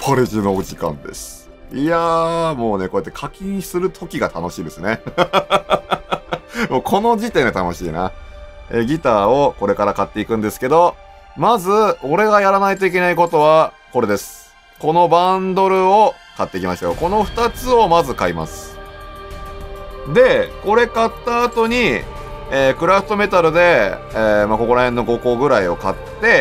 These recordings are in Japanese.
パレジのお時間です。いやー、もうね、こうやって課金する時が楽しいですね。もうこの時点で楽しいな。ギターをこれから買っていくんですけど、まず、俺がやらないといけないことは、これです。このバンドルを買っていきましょう。この2つをまず買います。で、これ買った後に、クラフトメタルで、ここら辺の5個ぐらいを買って、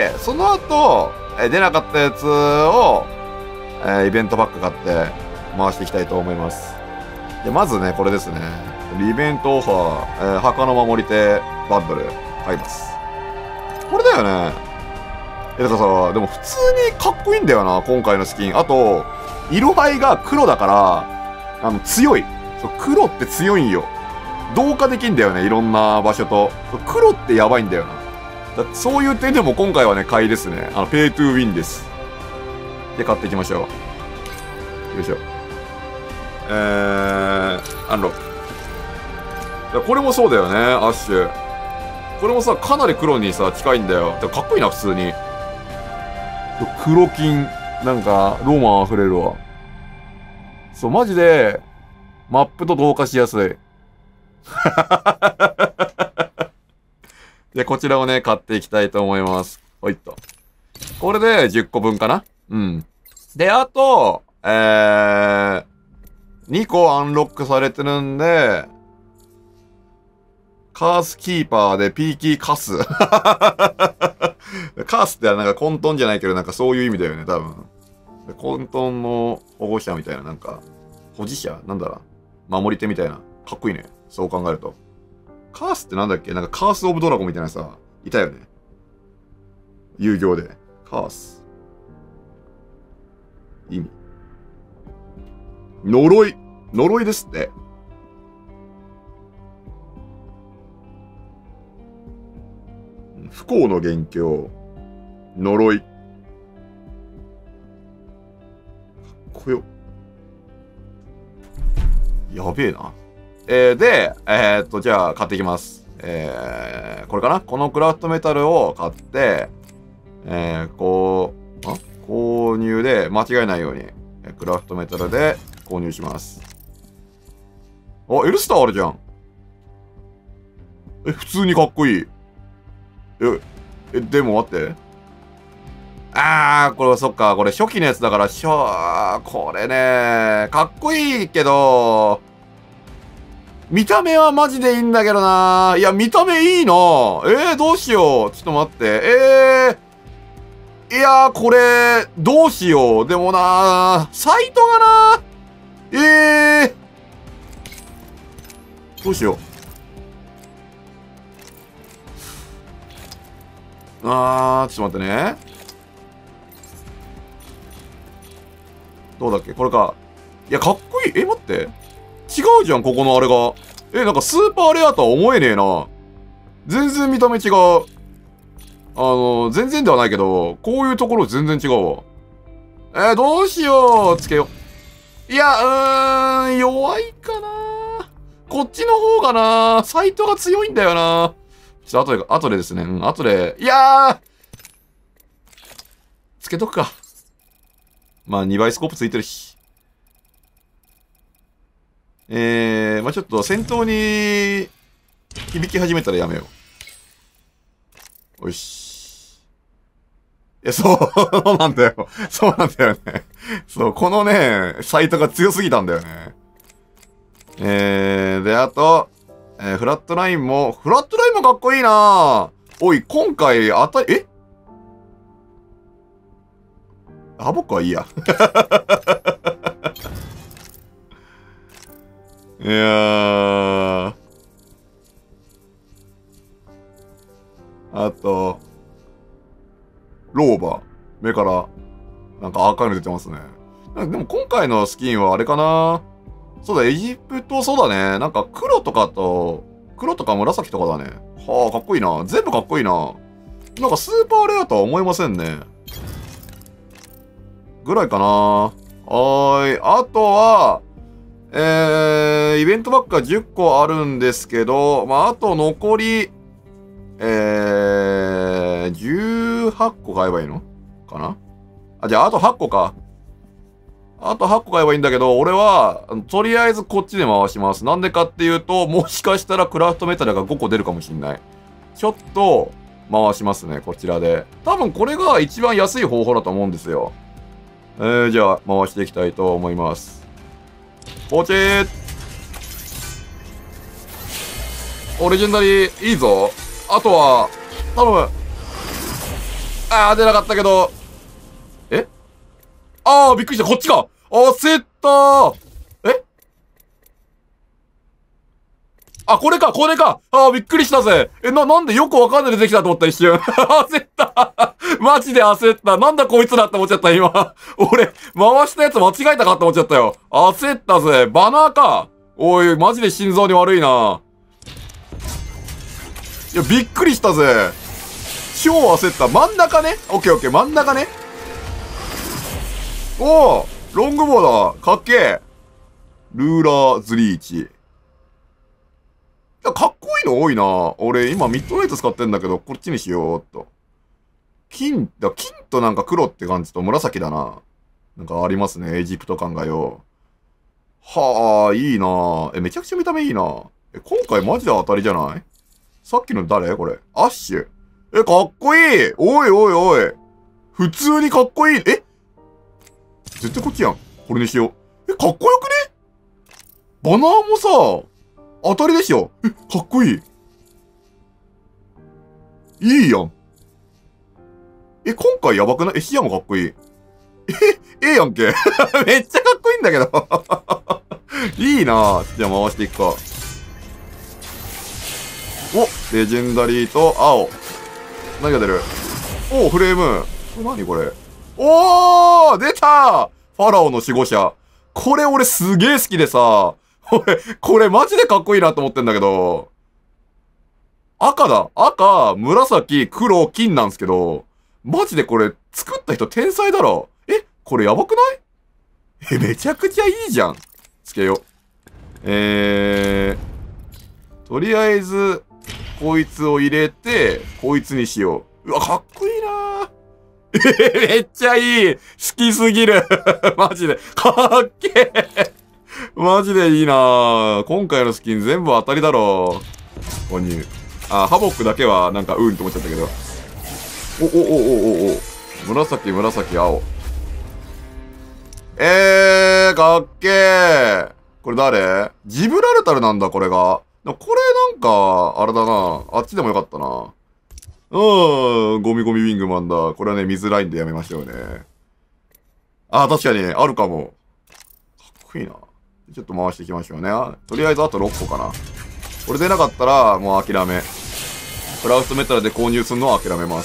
その後、出なかったやつを、イベントパック買って回していきたいと思います。で、まずね、これですね。イベントオファー、墓の守り手バンドル買います。これだよね。だからさ、でも普通にかっこいいんだよな、今回のスキン。あと、色合いが黒だから、強い。そう、黒って強いんよ。同化できんだよね、いろんな場所と。黒ってやばいんだよな。そういう点でも今回はね、買いですね。ペイトゥーウィンです。で、買っていきましょう。よいしょ。アンロック。これもそうだよね、アッシュ。これもさ、かなり黒にさ、近いんだよ。かっこいいな、普通に。黒金。なんか、ロマン溢れるわ。そう、マジで、マップと同化しやすい。で、こちらをね、買っていきたいと思います。ほいっと。これで10個分かな？うん。で、あと、2個アンロックされてるんで、カースキーパーで P キーカス。カースってなんか混沌じゃないけど、なんかそういう意味だよね、多分。混沌の保護者みたいな、なんか、保持者なんだろう。守り手みたいな。かっこいいね。そう考えると。カースってなんだっけ？なんかカースオブドラゴンみたいなさ、いたよね。遊行で。カース。意味。呪い。呪いですって。不幸の元凶。呪い。かっこよ。やべえな。で、じゃあ買っていきます。これかな？このクラフトメタルを買って、購入で間違えないように、クラフトメタルで購入します。あ、エルスターあるじゃん。普通にかっこいい。でも待って。これはそっか。これ初期のやつだから、これね、かっこいいけど、見た目はマジでいいんだけどな。いや、見た目いいな。どうしよう。ちょっと待って。いやー、これ、どうしよう。でもな、サイトがな、どうしよう。ちょっと待ってね。どうだっけこれか。いや、かっこいい。待って。違うじゃん、ここのあれが。なんかスーパーレアとは思えねえな。全然見た目違う。全然ではないけど、こういうところ全然違うわ。どうしよう。つけよう。いや、弱いかな。こっちの方がな、サイトが強いんだよな。ちょっと後でですね。後で。いやーつけとくか。まあ、2倍スコープついてるし。ちょっと戦闘に響き始めたらやめよう。よし。そうなんだよ。そうなんだよね。そう、このね、サイトが強すぎたんだよね。で、あと、フラットラインもかっこいいな。おい、今回、僕はいいや。いやー。あと、ローバー。目から、なんか赤いの出てますね。でも今回のスキンはあれかな。そうだ、エジプト、そうだね。なんか黒とか紫とかだね。はあ、かっこいいな。全部かっこいいな。なんかスーパーレアとは思えませんね。ぐらいかな。はーい。あとは、イベントばっか10個あるんですけど、あと残り、18個買えばいいのかな。じゃあ、あと8個か。 あと8個買えばいいんだけど、俺は、とりあえずこっちで回します。なんでかっていうと、もしかしたらクラフトメタルが5個出るかもしんない。ちょっと、回しますね、こちらで。多分これが一番安い方法だと思うんですよ。じゃあ、回していきたいと思います。ポチー。お、レジェンダリー、いいぞ。あとは、頼む。出なかったけど。びっくりした。こっちか。焦ったー。これか、これか。びっくりしたぜ。なんでよくわかんないでできたと思った一瞬。焦った。マジで焦った。なんだこいつらって思っちゃった、今。俺、回したやつ間違えたかって思っちゃったよ。焦ったぜ。バナーか。おい、マジで心臓に悪いな。いや、びっくりしたぜ。超焦った。真ん中ね。オッケーオッケー、真ん中ね。おー、ロングボウだ。かっけー。ルーラーズリーチ。かっこいいの多いな。俺、今ミッドナイト使ってんだけど、こっちにしようっと。金となんか黒って感じと紫だな。なんかありますね。エジプト感がよ。はあ、いいな。めちゃくちゃ見た目いいな。今回マジで当たりじゃない？さっきの誰これ。アッシュ。かっこいい。おいおいおい。普通にかっこいい。絶対こっちやん。これにしよう。かっこよくね？バナーもさ、当たりでしょ。かっこいい。いいやん。今回やばくない？シアもかっこいい。やんけ。めっちゃかっこいいんだけど。いいな。じゃあ回していくか。お、レジェンダリーと青。何が出る？フレーム。何これ？出た！ファラオの守護者。これ俺すげえ好きでさ、これマジでかっこいいなと思ってんだけど、赤だ。赤、紫、黒、金なんすけど、マジでこれ作った人天才だろ。これやばくない？めちゃくちゃいいじゃん。つけよう。とりあえず、こいつを入れて、こいつにしよう。うわ、かっこいいなー。めっちゃいい。好きすぎる。マジで。かっけえ。マジでいいなぁ。今回のスキン全部当たりだろう。購入。ハボックだけはなんかと思っちゃったけど。紫、紫、青。かっけえ。これ誰？ジブラルタルなんだ、これが。これなんか、あれだな。あっちでもよかったな。ゴミゴミウィングマンだ。これはね、見づらいんでやめましょうね。確かに、あるかも。かっこいいな。ちょっと回していきましょうね。とりあえずあと6個かな。これ出なかったら、もう諦め。クラフトメタルで購入するのは諦めます。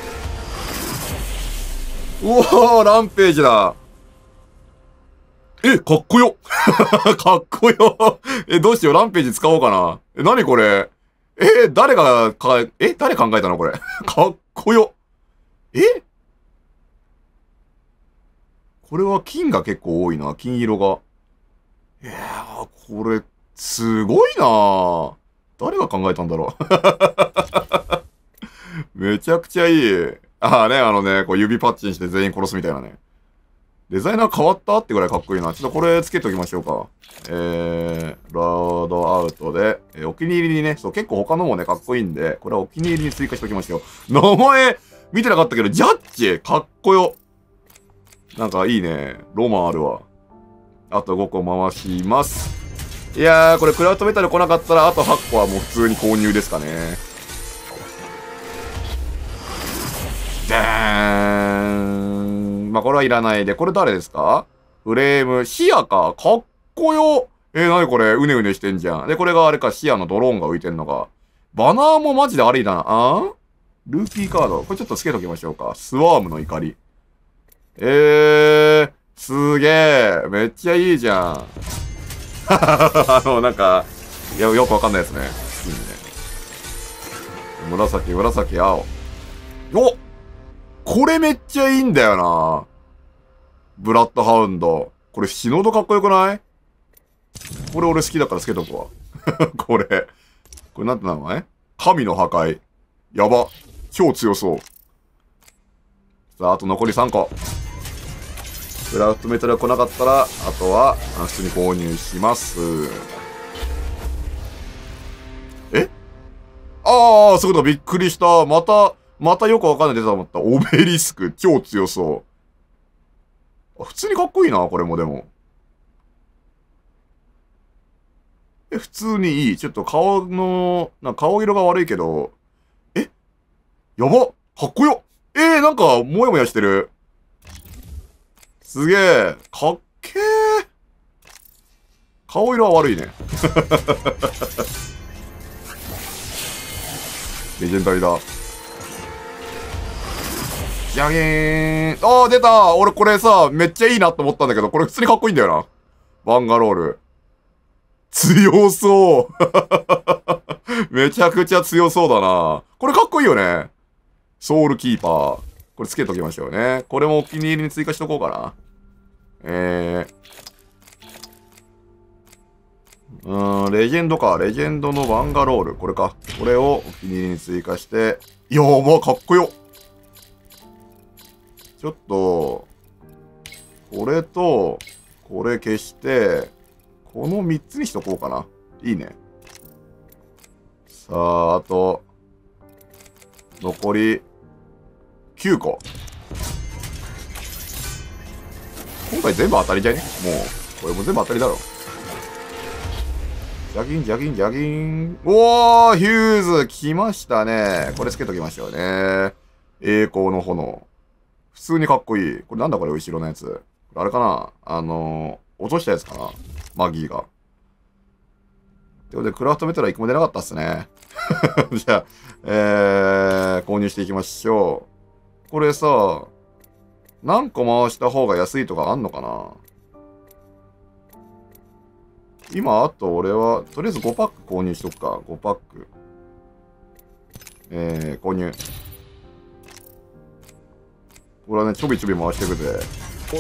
ランページだ。かっこよ。かっこよ。どうしよう、ランページ使おうかな。何これ。誰考えたのこれ。かっこよ。これは金が結構多いな。金色が。これ、すごいな。誰が考えたんだろう。めちゃくちゃいい。こう指パッチンして全員殺すみたいなね。デザイナー変わったってぐらいかっこいいな。ちょっとこれつけておきましょうか。ラードアウトで、お気に入りにね、そう、結構他のもね、かっこいいんで、これはお気に入りに追加しておきましょう。名前、見てなかったけど、ジャッジかっこよ。なんかいいね。ロマンあるわ。あと5個回します。いやー、これクラウドメタル来なかったら、あと8個はもう普通に購入ですかね。でーん。これはいらないで。これ誰ですか？フレーム、シアか。かっこよ。なにこれ、うねうねしてんじゃん。で、これがあれか、シアのドローンが浮いてんのか。バナーもマジでありだな。ルーキーカード。これちょっとつけときましょうか。スワームの怒り。すげえ。めっちゃいいじゃん。なんか、よくわかんないですね。いいね。紫、紫、青。これめっちゃいいんだよな。ブラッドハウンド。これ死ぬほどかっこよくない？これ俺好きだからつけとくわ。これなんて名前？神の破壊。やば。超強そう。さあ、あと残り3個。 クラフトメタルが来なかったら、あとは、普通に購入します。えああ、そういうことびっくりした。またよくわかんない出たと思った。オベリスク、超強そう。普通にかっこいいな、これもでも。普通にいい。ちょっと顔色が悪いけど、やばかっこよなんか、もやもやしてる。すげえ。かっけー。顔色は悪いね。レジェンダリーだ。じゃげーん。あー、出た。俺これさ、めっちゃいいなって思ったんだけど、これ普通にかっこいいんだよな。バンガロール。強そう。めちゃくちゃ強そうだな。これかっこいいよね。ソウルキーパー。これつけときましょうね。これもお気に入りに追加しとこうかな。レジェンドか。レジェンドのバンガロール。これか。これをお気に入りに追加して。いやー、まあ、かっこよ。ちょっと、これと、これ消して、この3つにしとこうかな。いいね。さあ、あと、残り、9個。今回全部当たりじゃね？もう、これも全部当たりだろ。ジャギン、ジャギン、ジャギン。おー、ヒューズ、来ましたね。これつけときましょうね。栄光の炎。普通にかっこいい。これなんだこれ、後ろのやつ。あれかな？落としたやつかな？マギーが。ということで、クラフトメタルは1個も出なかったっすね。じゃあ、購入していきましょう。これさ、何個回した方が安いとかあんのかな？今、あと俺は、とりあえず5パック購入しとくか。5パック。購入。これはね、ちょびちょび回していくぜ。フ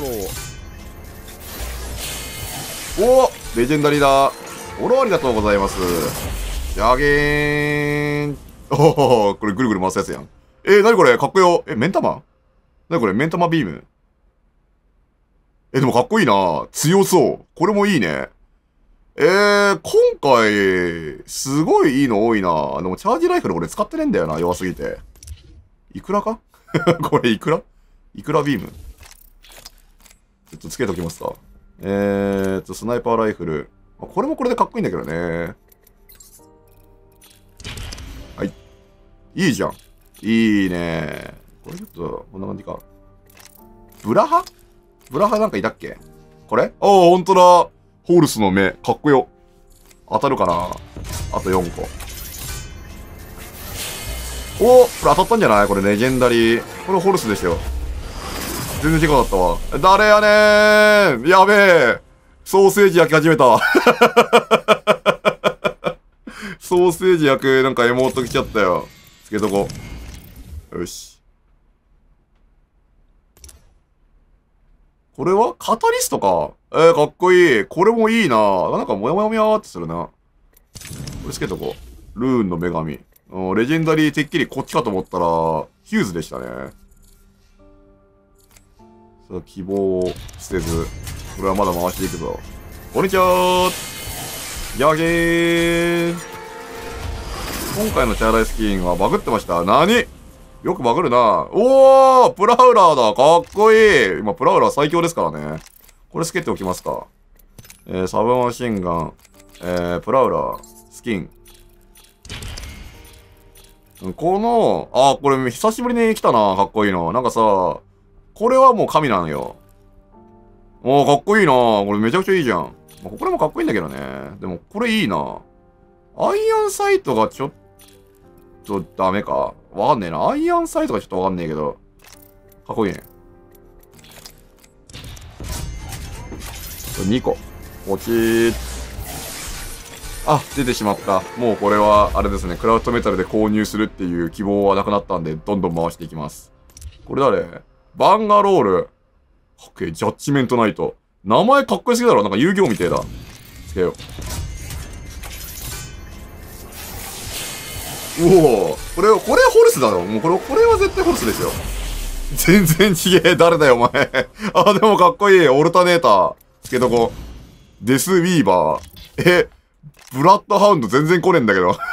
ォロー。おレジェンダリーだ。フォローありがとうございます。じゃげーん。おお、これぐるぐる回すやつやん。なにこれかっこよ。目ん玉？なにこれ目ん玉ビーム？でもかっこいいな。強そう。これもいいね。今回、すごいいいの多いな。でもチャージライフル俺使ってねえんだよな。弱すぎて。いくらかこれいくらビームちょっとつけときますか。スナイパーライフル。これもこれでかっこいいんだけどね。はい。いいじゃん。いいね。これちょっと、こんな感じか。ブラハなんかいたっけこれほんとだ。ホールスの目。かっこよ。当たるかなあと4個。これ当たったんじゃないこれレジェンダリー。これホルスですよ。全然違かったわ。誰やねーやべえ。ソーセージ焼き始めた。ソーセージ焼く、なんかエモート来ちゃったよ。つけとこ。よし。これはカタリストか。かっこいい。これもいいな。なんかモヤモヤモヤーってするな。これつけとこう。ルーンの女神。レジェンダリーてっきりこっちかと思ったら、ヒューズでしたね。さあ、希望を捨てず。これはまだ回していくぞ。こんにちはー。やげー。今回のチャーライスキンはバグってました。何？よくバグるな。おープラウラーだかっこいい今、プラウラー最強ですからね。これつけておきますか。サブマシンガン。プラウラー。スキン。この、これ久しぶりに来たな。かっこいいの。なんかさ、これはもう神なのよ。かっこいいな。これめちゃくちゃいいじゃん。これもかっこいいんだけどね。でも、これいいな。アイアンサイトがちょっとダメか。わかんねえな。アイアンサイトがちょっとわかんねえけど。かっこいいね。これ2個。ポチー。出てしまった。もうこれは、あれですね。クラウドメタルで購入するっていう希望はなくなったんで、どんどん回していきます。これ誰？バンガロール。かっけえ、ジャッジメントナイト。名前かっこよすぎだろ。なんか遊戯王みてえだ。つけよう。おお、これホルスだろ。もうこれは絶対ホルスですよ。 全然ちげえ。誰だよ、お前。あ、でもかっこいい。オルタネーター。つけとこ。デスウィーバー。ブラッドハウンド全然来ねえんだけど。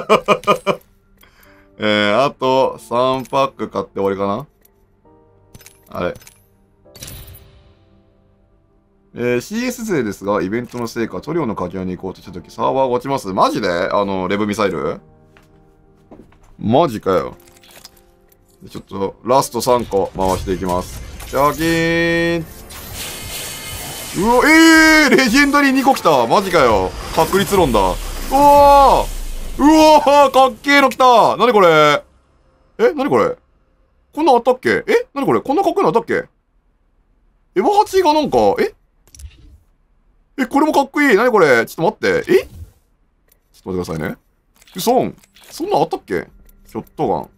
あと、3パック買って終わりかな。あれ。CS 勢ですが、イベントの成果、トリオの掛け合いに行こうとしたとき、サーバーが落ちます。マジでレブミサイルマジかよ。ちょっと、ラスト3個回していきます。シャキーン。うわ、レジェンダリー2個来た。マジかよ。確率論だ。うわー、うわー、かっけーの来た。なにこれ。なにこれ。こんなんあったっけ。なにこれ。こんなかっこいいのあったっけ。エヴァ8がなんか、これもかっこいい。なにこれ。ちょっと待って。ちょっと待ってくださいね。そんなんあったっけ。ショットガン。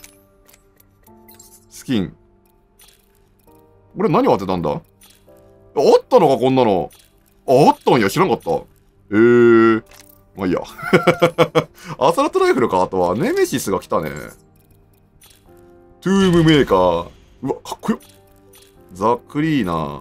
スキン。俺何を当てたんだ。あったのか、こんなの。あったんや、知らんかった。まあいいや。アサルトライフルか、あとは。ネメシスが来たね。トゥームメーカー。うわ、かっこよ。ザ・クリーナー。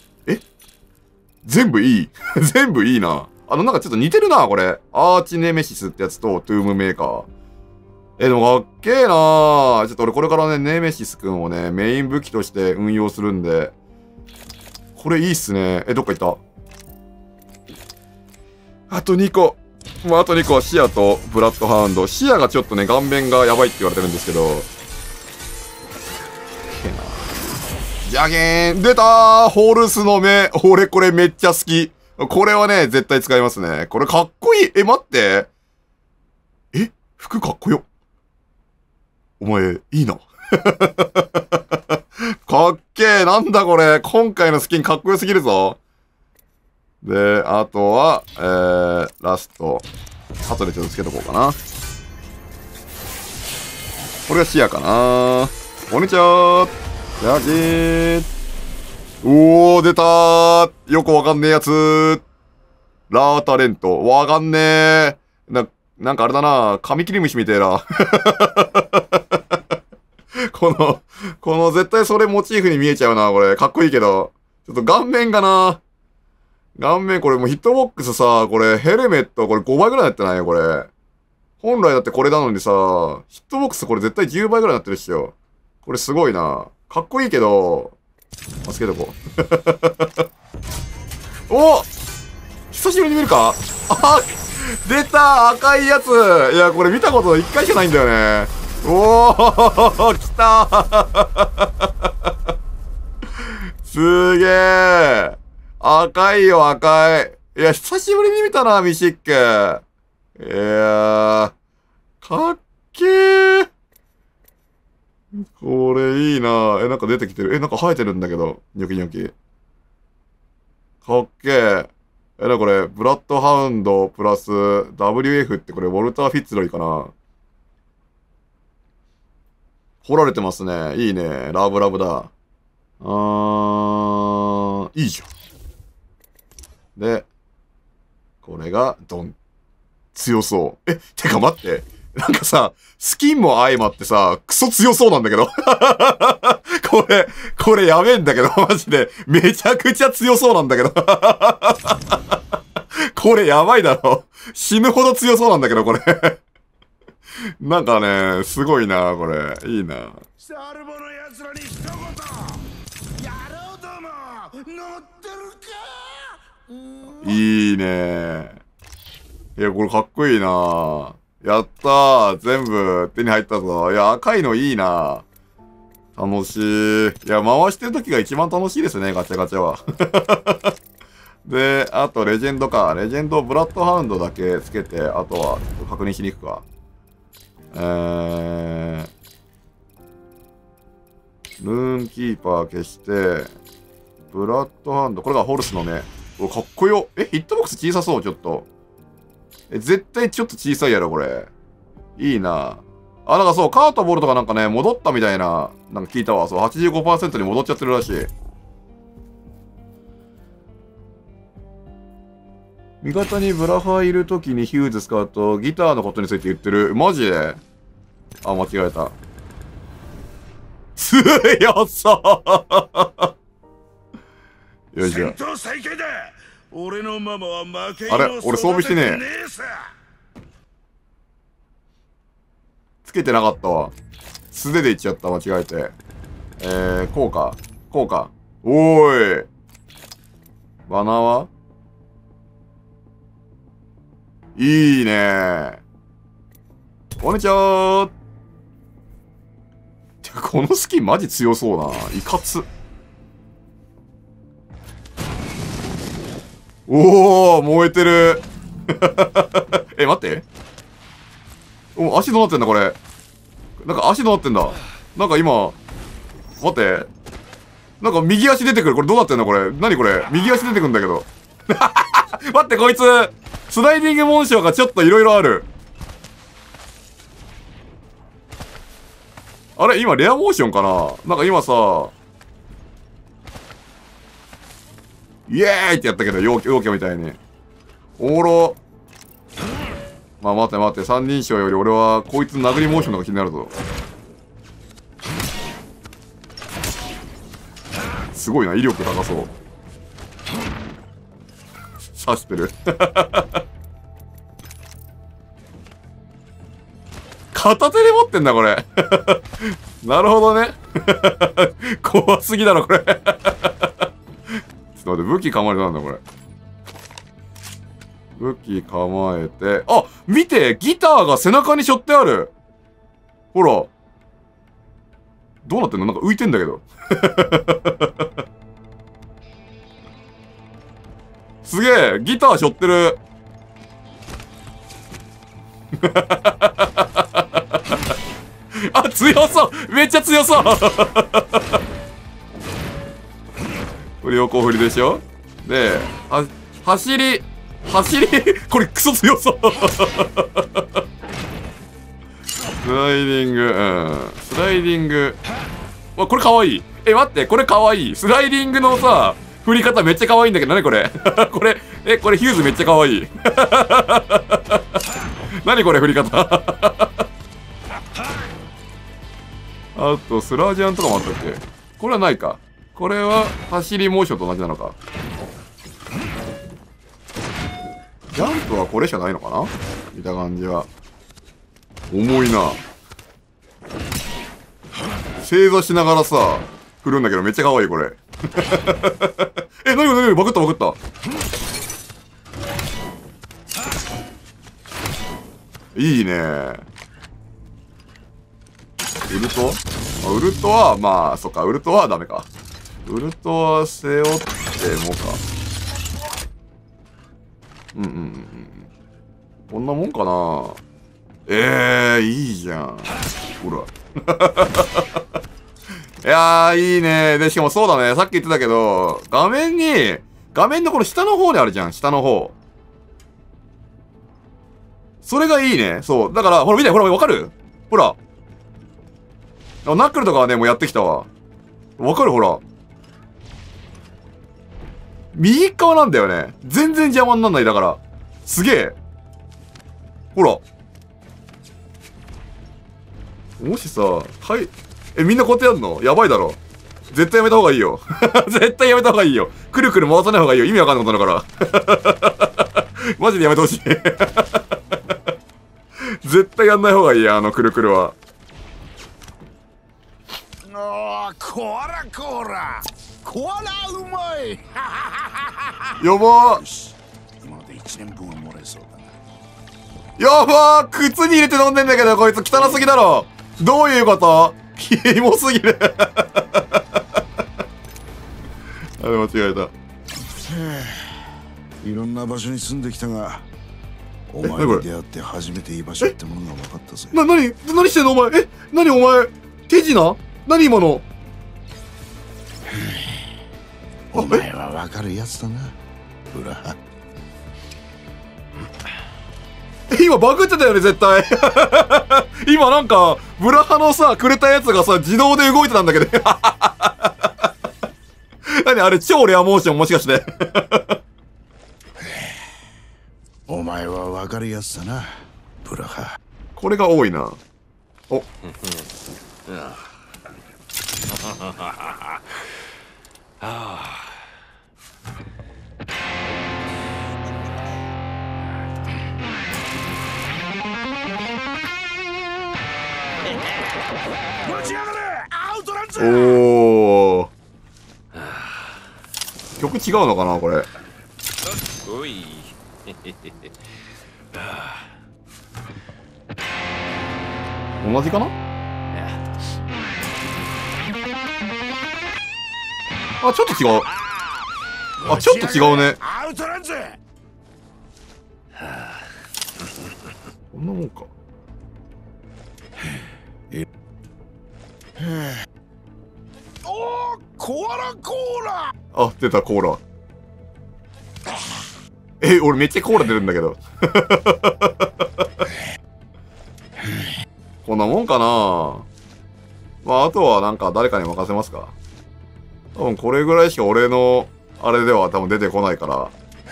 全部いい。全部いいな。なんかちょっと似てるな、これ。アーチネメシスってやつと、トゥームメーカー。でもかっけえな。ちょっと俺これからね、ネメシスくんをね、メイン武器として運用するんで。これいいっすね。どっか行った。あと2個。もうあと2個。シアとブラッドハウンド。シアがちょっとね、顔面がやばいって言われてるんですけど。じゃげーん出たーホルスの目俺これめっちゃ好き。これはね、絶対使いますね。これかっこいい。待って。服かっこよ。お前、いいな。かっけー。なんだこれ。今回のスキンかっこよすぎるぞ。で、あとは、ラスト。後でちょっとつけとこうかな。これが視野かな。こんにちはー。やきー。おー、出たー。よくわかんねえやつ。ラータレント。わかんねえ。なんかあれだな。カミキリムシみてえな。この絶対それモチーフに見えちゃうな、これ。かっこいいけど。ちょっと顔面がな。顔面これもうヒットボックスさ、これヘルメットこれ5倍ぐらいになってないよ、これ。本来だってこれなのにさ、ヒットボックスこれ絶対10倍ぐらいになってるっしょ。これすごいな。かっこいいけど、つけとこう。お久しぶりに見るか。出た赤いやつ。いや、これ見たこと1回しかないんだよね。おー来たすげー赤いよ、赤い。いや、久しぶりに見たな、ミシック。いやー、かっけー。これいいな。なんか出てきてる。なんか生えてるんだけど。ニョキニョキ。かっけー。これ、ブラッドハウンドプラス WF ってこれ、ウォルター・フィッツロイかな。掘られてますね。いいね。ラブラブだ。いいじゃん。で、これが、ドン。強そう。てか待って。なんかさ、スキンも相まってさ、クソ強そうなんだけど。これやべえんだけど、マジで。めちゃくちゃ強そうなんだけど。これやばいだろ。死ぬほど強そうなんだけど、これ。なんかね、すごいな、これ。いいな。サルボの奴らに一言やろうとも乗ってるか。いいね。いや、これかっこいいな。やったー。全部手に入ったぞ。いや、赤いのいいな。楽しい。いや、回してる時が一番楽しいですね、ガチャガチャは。で、あと、レジェンドか。レジェンド、ブラッドハウンドだけつけて、あとは、確認しに行くか。ルーンキーパー消して、ブラッドハウンド、これがホルスの目。かっこよ。ヒットボックス小さそう、ちょっと。絶対ちょっと小さいやろ、これ。いいな。なんかそう、カートボールとかなんかね、戻ったみたいな、なんか聞いたわ。そう、85% に戻っちゃってるらしい。味方にブラファいるときにヒューズ使うと、ギターのことについて言ってる。マジで間違えた。す強そうよいしょ。 戦闘再開だ。俺のママは負け。 あれ俺装備してねえ。つけてなかったわ。素手でいっちゃった、間違えて。こうか。こうか。おーい。バナーはいいねー。こんにちはー。てか、このスキンマジ強そうな。いかつ。おー、燃えてる。え、待って。お、足どうなってんだ、これ。なんか足どうなってんだ。なんか今、待って。なんか右足出てくる。これどうなってんだ、これ。何これ。右足出てくるんだけど。待って、こいつ、スライディングモーションがちょっといろいろある。あれ今、レアモーションかな。なんか今さ、イエーイってやったけど、陽キャみたいに。おもろ。まあ待って待って、三人称より俺はこいつ殴りモーションの方が気になるぞ。すごいな、威力高そう。刺してる。片手で持ってんだ、これ。なるほどね。怖すぎだろ、これ。ちょっと待って、武器構えてなんだ、これ。武器構えて、あ、見て、ギターが背中に背負ってある。ほら。どうなってんの？なんか浮いてんだけど。すげえ、ギター背負ってる。あ、強そう、めっちゃ強そう。これ横振りでしょ。で、走りこれクソ強そう。スライディング、スライディング。わ、これかわいい。え、待って、これかわいい。スライディングのさ、振り方めっちゃかわいいんだけど、なにこれ。これ、これヒューズめっちゃかわいい。なにこれ振り方。あと、スラージャンとかもあったっけ。これはないか。これは走りモーションと同じなのか。ジャンプはこれしかないのかな、見た感じは。重いな。正座しながらさ、振るんだけどめっちゃ可愛い、これ。え、なにこれ、バグったバグった。いいね。ウルト？ウルトは、まあ、そっか、ウルトはダメか。ウルトは背負ってもか。こんなもんかな。いいじゃん。ほら。いやー、いいね。で、しかもそうだね。さっき言ってたけど、画面のこの下の方にあるじゃん。下の方。それがいいね。そう。だから、ほら見て、ほら、わかる？ほら。ナックルとかはね、もうやってきたわ。わかる？ほら。右側なんだよね。全然邪魔になんない。だから。すげえ。ほら。もしさ、はい。みんなこうやってやんの？やばいだろ。絶対やめた方がいいよ。絶対やめた方がいいよ。くるくる回さない方がいいよ。意味わかんないことだから。マジでやめてほしい。絶対やんない方がいいや、くるくるは。 こらこら、こらうまい。 やばー。今ので1年分はもらえそうだな。 やばー、靴に入れて飲んでんだけど、こいつ汚すぎだろ。どういうこと？キモすぎる。あれ間違えた。 いろんな場所に住んできたが、お前に出会って初めていい場所ってものが分かったぜ。 何してんのお前。何お前。手品？何今の。 お前は分かるやつだな、ブラハ。 今バグってたよね、絶対。今なんか、ブラハのさ、くれたやつがさ、自動で動いてたんだけど。何あれ、超レアモーションもしかして。 お前は分かるやつだな、ブラハ。 これが多いな。お。 おお。曲違うのかなこれ。 おい。 同じかな。あ、ちょっと違う。あ、ちょっと違うね。 アウトランズ。 こんなもんか。 おお、コアラコーラ。 あ、出た、コーラ。俺めっちゃコーラ出るんだけど。こんなもんかな。まあ、あとはなんか誰かに任せますか。多分これぐらいしか俺の、あれでは多分出てこないから。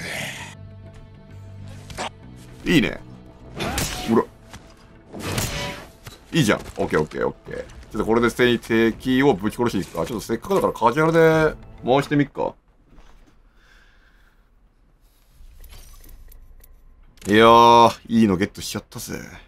いいね。ほら。いいじゃん。オッケーオッケーオッケー。ちょっとこれで敵をぶち殺していくか。ちょっとせっかくだからカジュアルで回してみっか。いやー、いいのゲットしちゃったぜ。